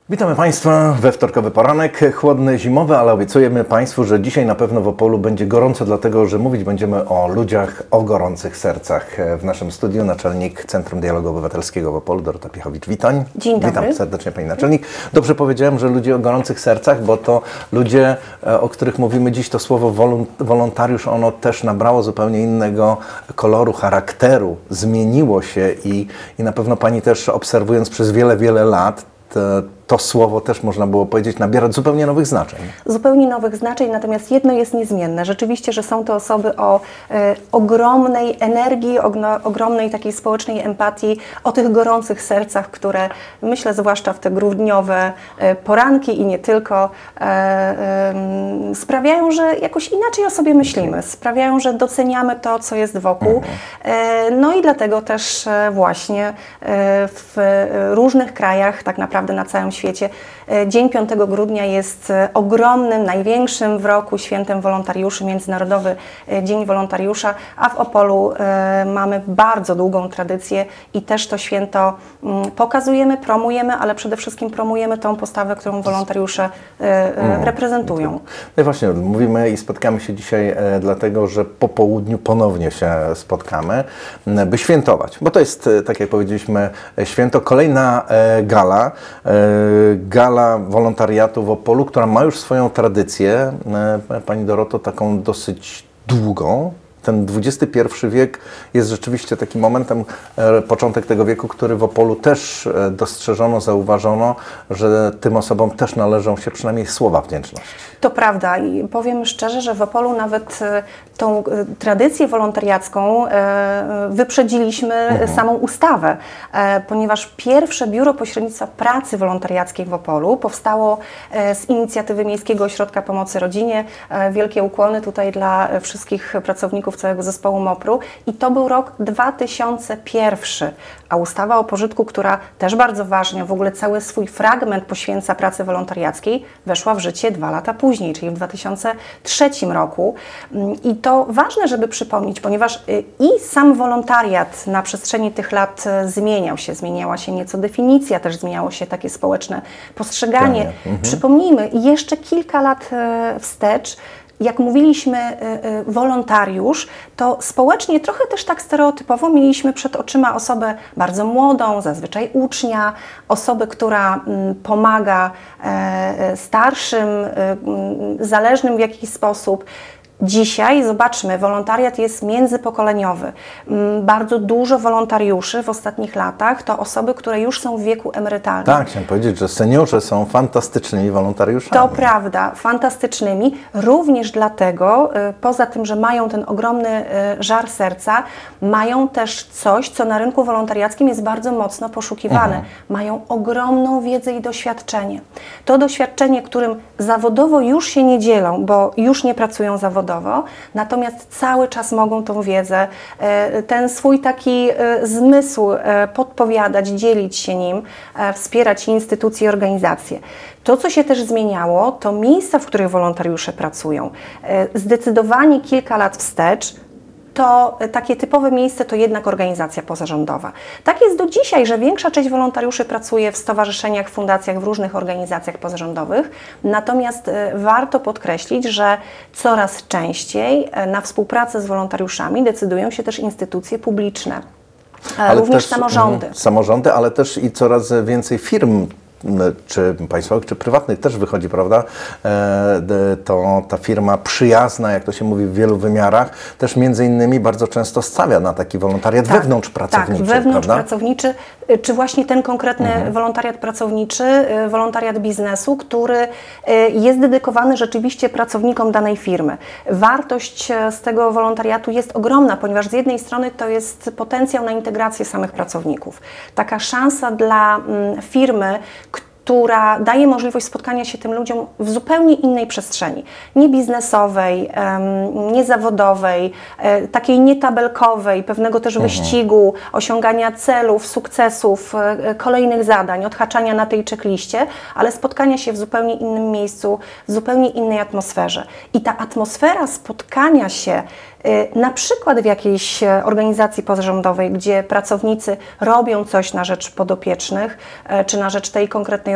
Witamy Państwa we wtorkowy poranek, chłodny, zimowy, ale obiecujemy Państwu, że dzisiaj na pewno w Opolu będzie gorąco, dlatego że mówić będziemy o ludziach o gorących sercach. W naszym studiu naczelnik Centrum Dialogu Obywatelskiego w Opolu, Dorota Piechowicz. Witam. Dzień dobry. Witam serdecznie Pani Naczelnik. Dobrze powiedziałem, że ludzie o gorących sercach, bo to ludzie, o których mówimy dziś, to słowo wolontariusz, ono też nabrało zupełnie innego koloru, charakteru, zmieniło się i na pewno Pani też obserwując przez wiele, wiele lat, to słowo też można było powiedzieć nabierać zupełnie nowych znaczeń. Zupełnie nowych znaczeń, natomiast jedno jest niezmienne. Rzeczywiście, że są to osoby o ogromnej energii, ogromnej takiej społecznej empatii, o tych gorących sercach, które myślę, zwłaszcza w te grudniowe poranki i nie tylko, sprawiają, że jakoś inaczej o sobie myślimy, sprawiają, że doceniamy to, co jest wokół. No i dlatego też właśnie w różnych krajach, tak naprawdę na całym świecie, Dzień 5 grudnia jest ogromnym, największym w roku świętem wolontariuszy, Międzynarodowy Dzień Wolontariusza, a w Opolu mamy bardzo długą tradycję i też to święto pokazujemy, promujemy, ale przede wszystkim promujemy tą postawę, którą wolontariusze reprezentują. No i właśnie, mówimy i spotkamy się dzisiaj dlatego, że po południu ponownie się spotkamy, by świętować, bo to jest, tak jak powiedzieliśmy, święto, kolejna gala wolontariatu w Opolu, która ma już swoją tradycję, Pani Doroto, taką dosyć długą. Ten XXI wiek jest rzeczywiście takim momentem, początek tego wieku, który w Opolu też dostrzeżono, zauważono, że tym osobom też należą się przynajmniej słowa wdzięczności. To prawda i powiem szczerze, że w Opolu nawet tą tradycję wolontariacką wyprzedziliśmy samą ustawę, ponieważ pierwsze Biuro Pośrednictwa Pracy Wolontariackiej w Opolu powstało z inicjatywy Miejskiego Ośrodka Pomocy Rodzinie. Wielkie ukłony tutaj dla wszystkich pracowników całego zespołu MOPR-u i to był rok 2001, a ustawa o pożytku, która też bardzo ważnie, w ogóle cały swój fragment poświęca pracy wolontariackiej, weszła w życie 2 lata później, czyli w 2003 roku. I to ważne, żeby przypomnieć, ponieważ i sam wolontariat na przestrzeni tych lat zmieniała się nieco definicja, też zmieniało się takie społeczne postrzeganie. Przypomnijmy, jeszcze kilka lat wstecz, jak mówiliśmy wolontariusz, to społecznie trochę też tak stereotypowo mieliśmy przed oczyma osobę bardzo młodą, zazwyczaj ucznia, osobę, która pomaga starszym, zależnym w jakiś sposób. Dzisiaj, zobaczmy, wolontariat jest międzypokoleniowy. Bardzo dużo wolontariuszy w ostatnich latach to osoby, które już są w wieku emerytalnym. Tak, chciałem powiedzieć, że seniorzy są fantastycznymi wolontariuszami. To prawda, fantastycznymi. Również dlatego, poza tym, że mają ten ogromny żar serca, mają też coś, co na rynku wolontariackim jest bardzo mocno poszukiwane. Mają ogromną wiedzę i doświadczenie. To doświadczenie, którym zawodowo już się nie dzielą, bo już nie pracują zawodowo, natomiast cały czas mogą tą wiedzę, ten swój taki zmysł podpowiadać, dzielić się nim, wspierać instytucje i organizacje. To, co się też zmieniało, to miejsca, w których wolontariusze pracują. Zdecydowanie kilka lat wstecz to takie typowe miejsce to jednak organizacja pozarządowa. Tak jest do dzisiaj, że większa część wolontariuszy pracuje w stowarzyszeniach, fundacjach, w różnych organizacjach pozarządowych. Natomiast warto podkreślić, że coraz częściej na współpracę z wolontariuszami decydują się też instytucje publiczne, również samorządy. Samorządy, ale też i coraz więcej firm, czy państwowych, czy prywatnych też wychodzi, prawda, to ta firma przyjazna, jak to się mówi w wielu wymiarach, też między innymi bardzo często stawia na taki wolontariat wewnątrzpracowniczy. Tak, wewnątrzpracowniczy, czy właśnie ten konkretny wolontariat pracowniczy, wolontariat biznesu, który jest dedykowany rzeczywiście pracownikom danej firmy. Wartość z tego wolontariatu jest ogromna, ponieważ z jednej strony to jest potencjał na integrację samych pracowników. Taka szansa dla firmy, która daje możliwość spotkania się tym ludziom w zupełnie innej przestrzeni. Nie biznesowej, nie zawodowej, takiej nietabelkowej, pewnego też wyścigu, osiągania celów, sukcesów, kolejnych zadań, odhaczania na tej checkliście, ale spotkania się w zupełnie innym miejscu, w zupełnie innej atmosferze. I ta atmosfera spotkania się na przykład w jakiejś organizacji pozarządowej, gdzie pracownicy robią coś na rzecz podopiecznych, czy na rzecz tej konkretnej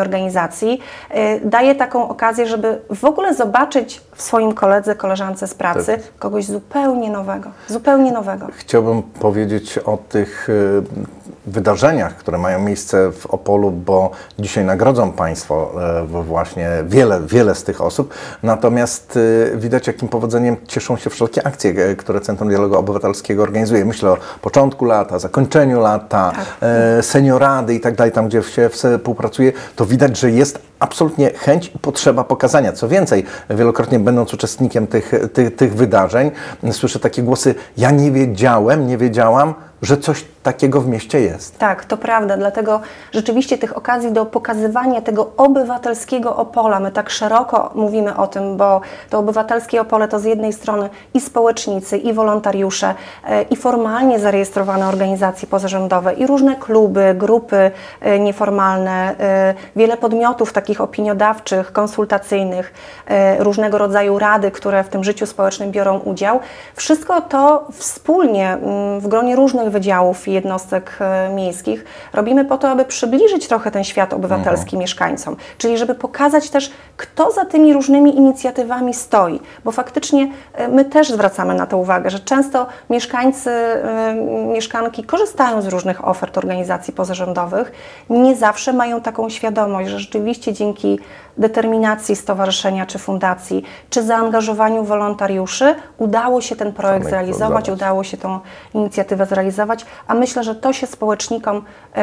organizacji, daje taką okazję, żeby w ogóle zobaczyć w swoim koledze, koleżance z pracy kogoś zupełnie nowego, zupełnie nowego. Chciałbym powiedzieć o tych wydarzeniach, które mają miejsce w Opolu, bo dzisiaj nagrodzą Państwo właśnie wiele z tych osób. Natomiast widać, jakim powodzeniem cieszą się wszelkie akcje, które Centrum Dialogu Obywatelskiego organizuje. Myślę o początku lata, zakończeniu lata, seniorady i tak dalej, tam gdzie się współpracuje, to widać, że jest absolutnie chęć i potrzeba pokazania. Co więcej, wielokrotnie będąc uczestnikiem tych wydarzeń, słyszę takie głosy: ja nie wiedziałam, że coś takiego w mieście jest. Tak, to prawda, dlatego rzeczywiście tych okazji do pokazywania tego obywatelskiego Opola, my tak szeroko mówimy o tym, bo to obywatelskie Opole to z jednej strony i społecznicy, i wolontariusze, i formalnie zarejestrowane organizacje pozarządowe, i różne kluby, grupy nieformalne, wiele podmiotów takich opiniodawczych, konsultacyjnych, różnego rodzaju rady, które w tym życiu społecznym biorą udział. Wszystko to wspólnie w gronie różnych wydziałów i jednostek miejskich robimy po to, aby przybliżyć trochę ten świat obywatelski mieszkańcom, czyli żeby pokazać też, kto za tymi różnymi inicjatywami stoi, bo faktycznie my też zwracamy na to uwagę, że często mieszkańcy, mieszkanki korzystają z różnych ofert organizacji pozarządowych, nie zawsze mają taką świadomość, że rzeczywiście dzięki determinacji stowarzyszenia czy fundacji, czy zaangażowaniu wolontariuszy udało się ten projekt zrealizować, udało się tą inicjatywę zrealizować, a myślę, że to się społecznikom,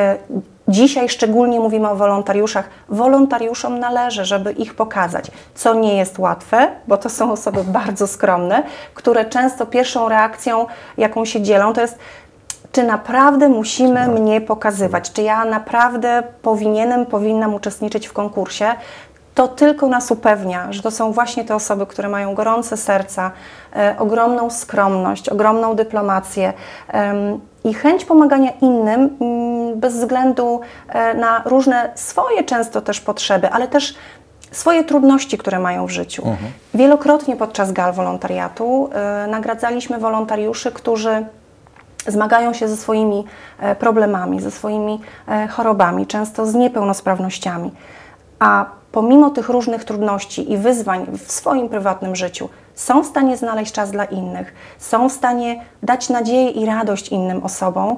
dzisiaj szczególnie mówimy o wolontariuszom należy, żeby ich pokazać, co nie jest łatwe, bo to są osoby bardzo skromne, które często pierwszą reakcją, jaką się dzielą, to jest: czy naprawdę musimy mnie pokazywać, czy ja naprawdę powinnam uczestniczyć w konkursie. To tylko nas upewnia, że to są właśnie te osoby, które mają gorące serca, ogromną skromność, ogromną dyplomację i chęć pomagania innym bez względu na różne swoje często też potrzeby, ale też swoje trudności, które mają w życiu. Wielokrotnie podczas gal wolontariatu nagradzaliśmy wolontariuszy, którzy zmagają się ze swoimi problemami, ze swoimi chorobami, często z niepełnosprawnościami. A pomimo tych różnych trudności i wyzwań w swoim prywatnym życiu są w stanie znaleźć czas dla innych, są w stanie dać nadzieję i radość innym osobom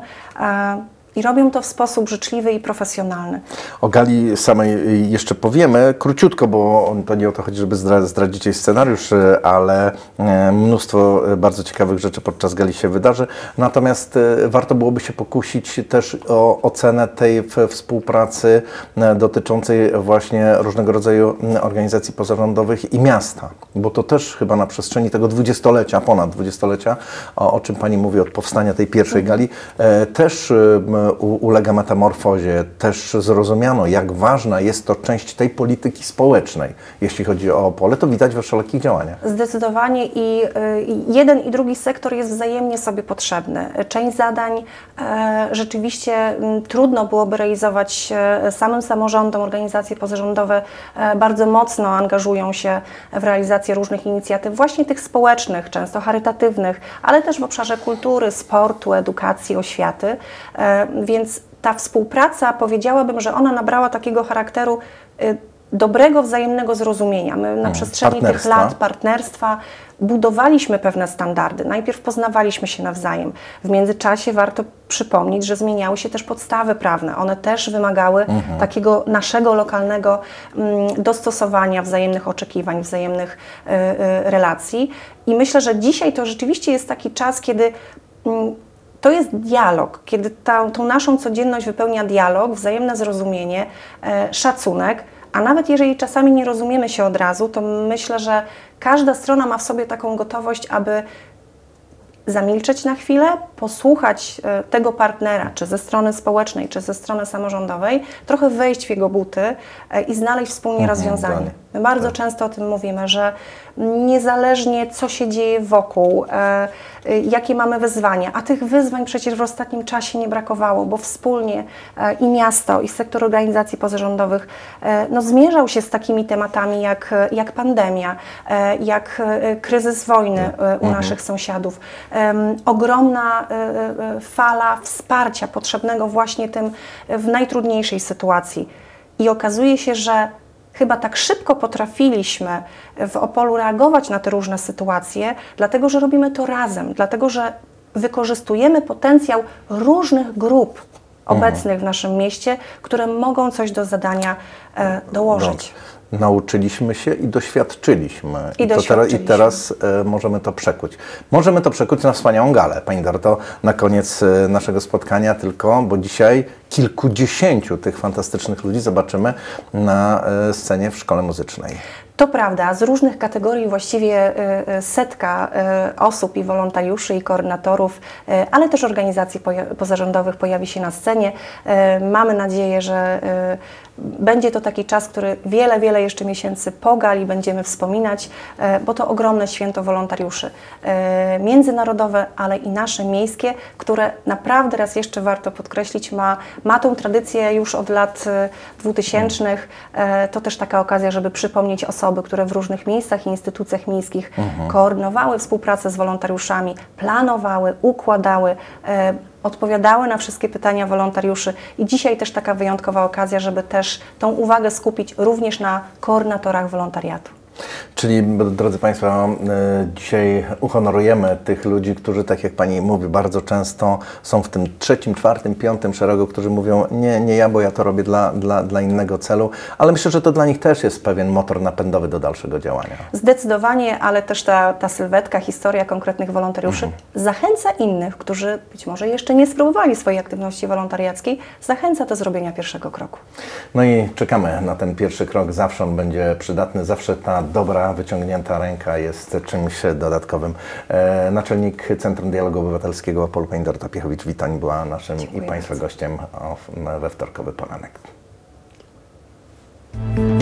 i robią to w sposób życzliwy i profesjonalny. O gali samej jeszcze powiemy, króciutko, bo to nie o to chodzi, żeby zdradzić jej scenariusz, ale mnóstwo bardzo ciekawych rzeczy podczas gali się wydarzy. Natomiast warto byłoby się pokusić też o ocenę tej współpracy dotyczącej właśnie różnego rodzaju organizacji pozarządowych i miasta, bo to też chyba na przestrzeni tego ponad dwudziestolecia, o czym Pani mówi od powstania tej pierwszej gali, też ulega metamorfozie, też zrozumiano, jak ważna jest to część tej polityki społecznej. Jeśli chodzi o Opole, to widać we wszelkich działaniach. Zdecydowanie i jeden i drugi sektor jest wzajemnie sobie potrzebny. Część zadań rzeczywiście trudno byłoby realizować samym samorządom. Organizacje pozarządowe bardzo mocno angażują się w realizację różnych inicjatyw, właśnie tych społecznych, często charytatywnych, ale też w obszarze kultury, sportu, edukacji, oświaty. Więc ta współpraca, powiedziałabym, że ona nabrała takiego charakteru dobrego, wzajemnego zrozumienia. My na przestrzeni tych lat partnerstwa budowaliśmy pewne standardy. Najpierw poznawaliśmy się nawzajem. W międzyczasie warto przypomnieć, że zmieniały się też podstawy prawne. One też wymagały takiego naszego lokalnego dostosowania, wzajemnych oczekiwań, wzajemnych relacji. I myślę, że dzisiaj to rzeczywiście jest taki czas, kiedy to jest dialog, kiedy tą naszą codzienność wypełnia dialog, wzajemne zrozumienie, szacunek, a nawet jeżeli czasami nie rozumiemy się od razu, to myślę, że każda strona ma w sobie taką gotowość, aby zamilczeć na chwilę, posłuchać tego partnera, czy ze strony społecznej, czy ze strony samorządowej, trochę wejść w jego buty i znaleźć wspólnie rozwiązanie. My bardzo często o tym mówimy, że niezależnie co się dzieje wokół, jakie mamy wyzwania, a tych wyzwań przecież w ostatnim czasie nie brakowało, bo wspólnie i miasto, i sektor organizacji pozarządowych zmierzał się z takimi tematami jak pandemia, jak kryzys wojny u naszych sąsiadów. Ogromna fala wsparcia potrzebnego właśnie tym w najtrudniejszej sytuacji. I okazuje się, że chyba tak szybko potrafiliśmy w Opolu reagować na te różne sytuacje, dlatego że robimy to razem, dlatego że wykorzystujemy potencjał różnych grup obecnych w naszym mieście, które mogą coś do zadania dołożyć. Nauczyliśmy się i doświadczyliśmy. I doświadczyliśmy. teraz możemy to przekuć. Możemy to przekuć na wspaniałą galę. Pani Dorto, na koniec naszego spotkania tylko, bo dzisiaj kilkudziesięciu tych fantastycznych ludzi zobaczymy na scenie w Szkole Muzycznej. To prawda, z różnych kategorii właściwie setka osób i wolontariuszy i koordynatorów, ale też organizacji pozarządowych pojawi się na scenie. Mamy nadzieję, że będzie to taki czas, który wiele jeszcze miesięcy po gali będziemy wspominać, bo to ogromne święto wolontariuszy. Międzynarodowe, ale i nasze miejskie, które naprawdę, raz jeszcze warto podkreślić, ma tą tradycję już od lat 2000. To też taka okazja, żeby przypomnieć osoby, które w różnych miejscach i instytucjach miejskich koordynowały współpracę z wolontariuszami, planowały, układały, odpowiadały na wszystkie pytania wolontariuszy i dzisiaj też taka wyjątkowa okazja, żeby też tą uwagę skupić również na koordynatorach wolontariatu. Czyli, drodzy Państwo, dzisiaj uhonorujemy tych ludzi, którzy, tak jak Pani mówi, bardzo często są w tym 3., 4., 5. szeregu, którzy mówią, nie ja, bo ja to robię dla innego celu, ale myślę, że to dla nich też jest pewien motor napędowy do dalszego działania. Zdecydowanie, ale też ta sylwetka, historia konkretnych wolontariuszy zachęca innych, którzy być może jeszcze nie spróbowali swojej aktywności wolontariackiej, zachęca do zrobienia pierwszego kroku. No i czekamy na ten pierwszy krok, zawsze on będzie przydatny, zawsze ta dobra, wyciągnięta ręka jest czymś dodatkowym. Naczelnik Centrum Dialogu Obywatelskiego Opolu, pani Dorota Piechowicz-Witoń była naszym i Państwa gościem we wtorkowy poranek.